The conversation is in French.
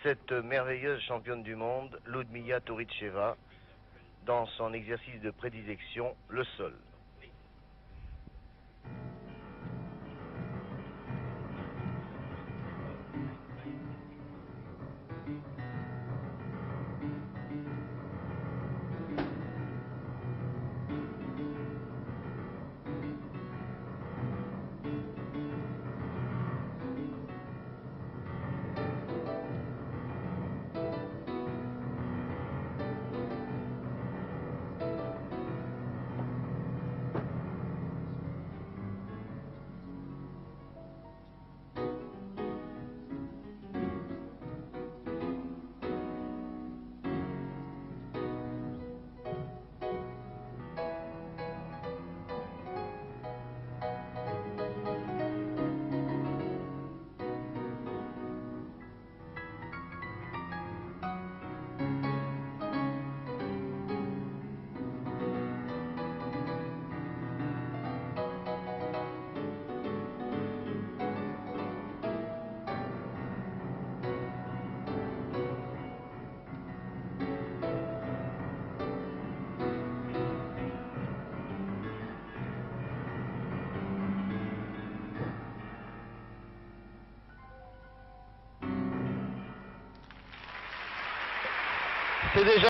cette merveilleuse championne du monde, Ludmila Touricheva, dans son exercice de prédilection, le sol. C'est déjà